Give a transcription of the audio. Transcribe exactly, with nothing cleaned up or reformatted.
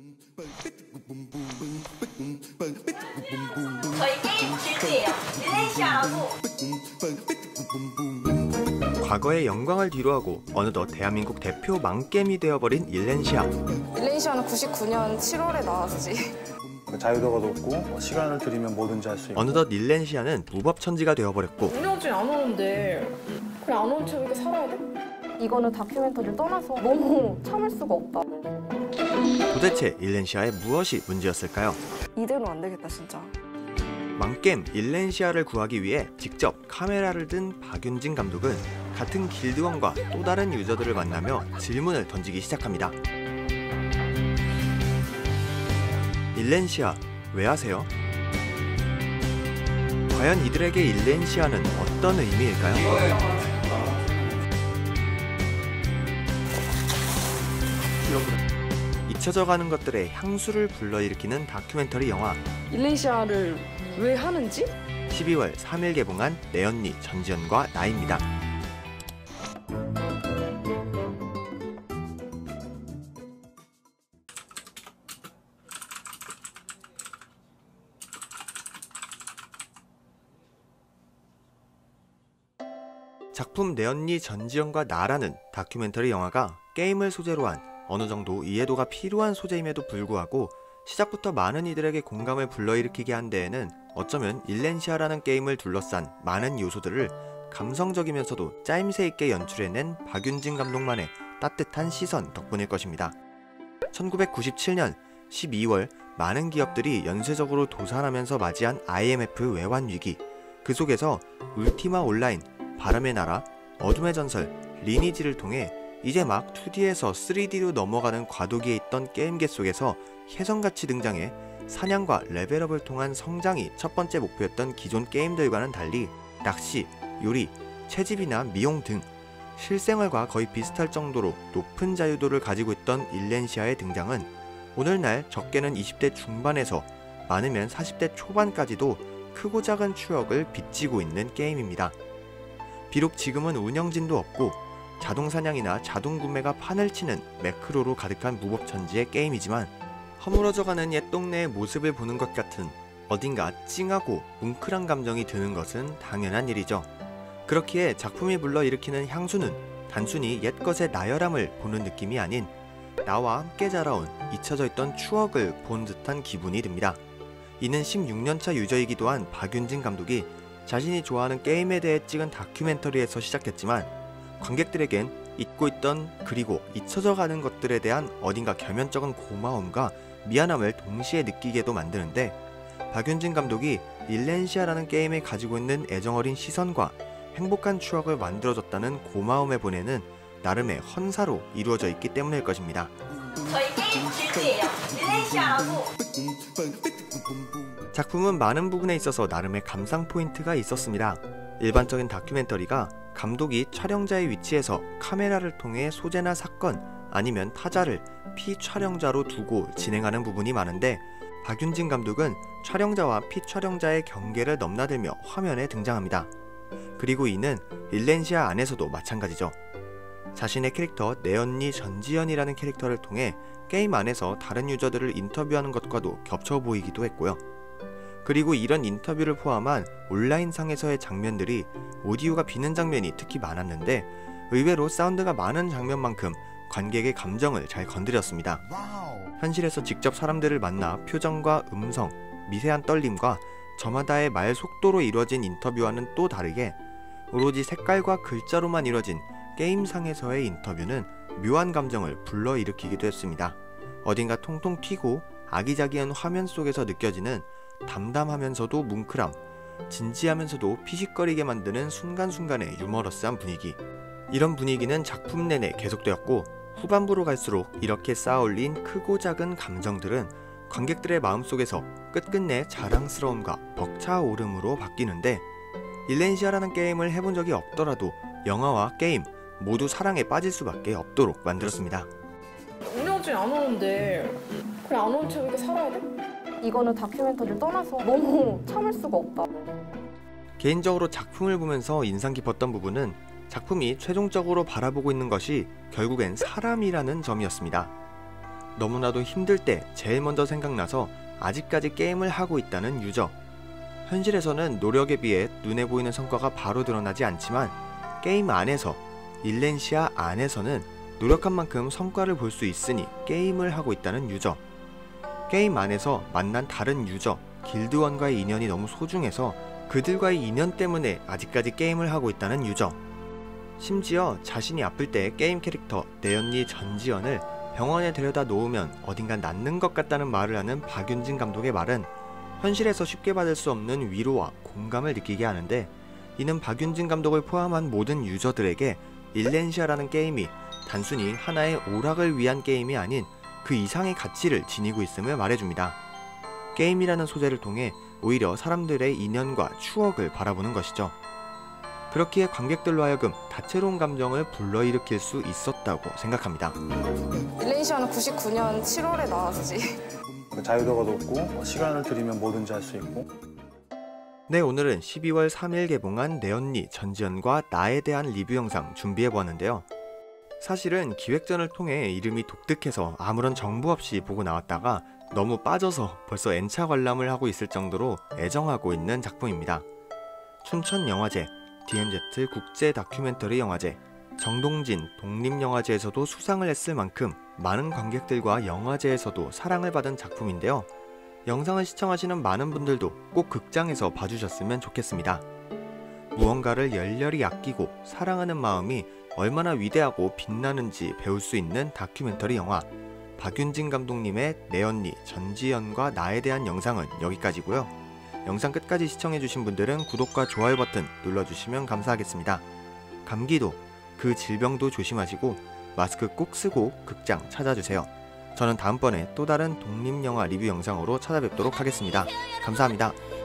저희 게임 길드예요. 릴레이시아라고. 과거의 영광을 뒤로하고 어느덧 대한민국 대표 망게임이 되어버린 일렌시아. 일렌시아는 구십구 년 칠월에 나왔지. 자유도가 높고 시간을 들이면 뭐든지 할 수 있고. 어느덧 일렌시아는 무법천지가 되어버렸고. 운영진 안 오는데 그냥 안 오는 채 이렇게 살아야 돼? 이거는 다큐멘터리를 떠나서 너무 참을 수가 없다. 도대체 일렌시아의 무엇이 문제였을까요? 이대로 안 되겠다 진짜. 망게임 일렌시아를 구하기 위해 직접 카메라를 든 박윤진 감독은 같은 길드원과 또 다른 유저들을 만나며 질문을 던지기 시작합니다. 일렌시아, 왜 하세요? 과연 이들에게 일렌시아는 어떤 의미일까요? 잊혀져가는 것들의 향수를 불러일으키는 다큐멘터리 영화 일렌시아를 왜 하는지? 십이월 삼 일 개봉한 내 언니 전지현과 나입니다. 작품 내 언니 전지현과 나라는 다큐멘터리 영화가 게임을 소재로 한 어느 정도 이해도가 필요한 소재임에도 불구하고 시작부터 많은 이들에게 공감을 불러일으키게 한 데에는 어쩌면 일렌시아라는 게임을 둘러싼 많은 요소들을 감성적이면서도 짜임새 있게 연출해낸 박윤진 감독만의 따뜻한 시선 덕분일 것입니다. 천구백구십칠 년 십이월 많은 기업들이 연쇄적으로 도산하면서 맞이한 아이엠에프 외환 위기. 그 속에서 울티마 온라인, 바람의 나라, 어둠의 전설, 리니지를 통해 이제 막 투디에서 쓰리디로 넘어가는 과도기에 있던 게임계 속에서 혜성같이 등장해 사냥과 레벨업을 통한 성장이 첫 번째 목표였던 기존 게임들과는 달리 낚시, 요리, 채집이나 미용 등 실생활과 거의 비슷할 정도로 높은 자유도를 가지고 있던 일렌시아의 등장은 오늘날 적게는 이십 대 중반에서 많으면 사십 대 초반까지도 크고 작은 추억을 빚지고 있는 게임입니다. 비록 지금은 운영진도 없고 자동사냥이나 자동구매가 판을 치는 매크로로 가득한 무법천지의 게임이지만 허물어져가는 옛 동네의 모습을 보는 것 같은 어딘가 찡하고 뭉클한 감정이 드는 것은 당연한 일이죠. 그렇기에 작품이 불러일으키는 향수는 단순히 옛것의 나열함을 보는 느낌이 아닌 나와 함께 자라온 잊혀져 있던 추억을 본 듯한 기분이 듭니다. 이는 십육 년차 유저이기도 한 박윤진 감독이 자신이 좋아하는 게임에 대해 찍은 다큐멘터리에서 시작했지만 관객들에겐 잊고 있던 그리고 잊혀져 가는 것들에 대한 어딘가 겸연쩍은 고마움과 미안함을 동시에 느끼게도 만드는데 박윤진 감독이 일렌시아라는 게임에 가지고 있는 애정어린 시선과 행복한 추억을 만들어줬다는 고마움의 보내는 나름의 헌사로 이루어져 있기 때문일 것입니다. 저희 게임 길드예요. 릴레이시아라고. 작품은 많은 부분에 있어서 나름의 감상 포인트가 있었습니다. 일반적인 다큐멘터리가 감독이 촬영자의 위치에서 카메라를 통해 소재나 사건 아니면 타자를 피촬영자로 두고 진행하는 부분이 많은데 박윤진 감독은 촬영자와 피촬영자의 경계를 넘나들며 화면에 등장합니다. 그리고 이는 일렌시아 안에서도 마찬가지죠. 자신의 캐릭터 내 언니 전지현이라는 캐릭터를 통해 게임 안에서 다른 유저들을 인터뷰하는 것과도 겹쳐 보이기도 했고요. 그리고 이런 인터뷰를 포함한 온라인상에서의 장면들이 오디오가 비는 장면이 특히 많았는데 의외로 사운드가 많은 장면만큼 관객의 감정을 잘 건드렸습니다. 현실에서 직접 사람들을 만나 표정과 음성, 미세한 떨림과 저마다의 말 속도로 이루어진 인터뷰와는 또 다르게 오로지 색깔과 글자로만 이루어진 게임상에서의 인터뷰는 묘한 감정을 불러일으키기도 했습니다. 어딘가 통통 튀고 아기자기한 화면 속에서 느껴지는 담담하면서도 뭉클함, 진지하면서도 피식거리게 만드는 순간순간의 유머러스한 분위기. 이런 분위기는 작품 내내 계속되었고 후반부로 갈수록 이렇게 쌓아올린 크고 작은 감정들은 관객들의 마음속에서 끝끝내 자랑스러움과 벅차오름으로 바뀌는데 일렌시아라는 게임을 해본 적이 없더라도 영화와 게임 모두 사랑에 빠질 수밖에 없도록 만들었습니다. 운영진 안 오는데 그냥 안 오는 채 이렇게 살아야 돼? 이거는 다큐멘터리를 떠나서 너무 참을 수가 없다. 개인적으로 작품을 보면서 인상 깊었던 부분은 작품이 최종적으로 바라보고 있는 것이 결국엔 사람이라는 점이었습니다. 너무나도 힘들 때 제일 먼저 생각나서 아직까지 게임을 하고 있다는 유저. 현실에서는 노력에 비해 눈에 보이는 성과가 바로 드러나지 않지만 게임 안에서, 일렌시아 안에서는 노력한 만큼 성과를 볼 수 있으니 게임을 하고 있다는 유저. 게임 안에서 만난 다른 유저, 길드원과의 인연이 너무 소중해서 그들과의 인연 때문에 아직까지 게임을 하고 있다는 유저. 심지어 자신이 아플 때 게임 캐릭터 내언니 전지현을 병원에 데려다 놓으면 어딘가 낫는 것 같다는 말을 하는 박윤진 감독의 말은 현실에서 쉽게 받을 수 없는 위로와 공감을 느끼게 하는데, 이는 박윤진 감독을 포함한 모든 유저들에게 일렌시아라는 게임이 단순히 하나의 오락을 위한 게임이 아닌 그 이상의 가치를 지니고 있음을 말해줍니다. 게임이라는 소재를 통해 오히려 사람들의 인연과 추억을 바라보는 것이죠. 그렇기에 관객들로 하여금 다채로운 감정을 불러일으킬 수 있었다고 생각합니다. 일렌시아는 구십구 년 칠월에 나왔지. 자유도가 높고 시간을 들이면 뭐든지 할 수 있고. 네, 오늘은 십이월 삼일 개봉한 내언니 전지현과 나에 대한 리뷰 영상 준비해보았는데요. 사실은 기획전을 통해 이름이 독특해서 아무런 정보 없이 보고 나왔다가 너무 빠져서 벌써 N차 관람을 하고 있을 정도로 애정하고 있는 작품입니다. 춘천영화제, 디엠지 국제 다큐멘터리 영화제, 정동진 독립영화제에서도 수상을 했을 만큼 많은 관객들과 영화제에서도 사랑을 받은 작품인데요. 영상을 시청하시는 많은 분들도 꼭 극장에서 봐주셨으면 좋겠습니다. 무언가를 열렬히 아끼고 사랑하는 마음이 얼마나 위대하고 빛나는지 배울 수 있는 다큐멘터리 영화, 박윤진 감독님의 내언니 전지현과 나에 대한 영상은 여기까지고요. 영상 끝까지 시청해주신 분들은 구독과 좋아요 버튼 눌러주시면 감사하겠습니다. 감기도, 그 질병도 조심하시고 마스크 꼭 쓰고 극장 찾아주세요. 저는 다음번에 또 다른 독립영화 리뷰 영상으로 찾아뵙도록 하겠습니다. 감사합니다.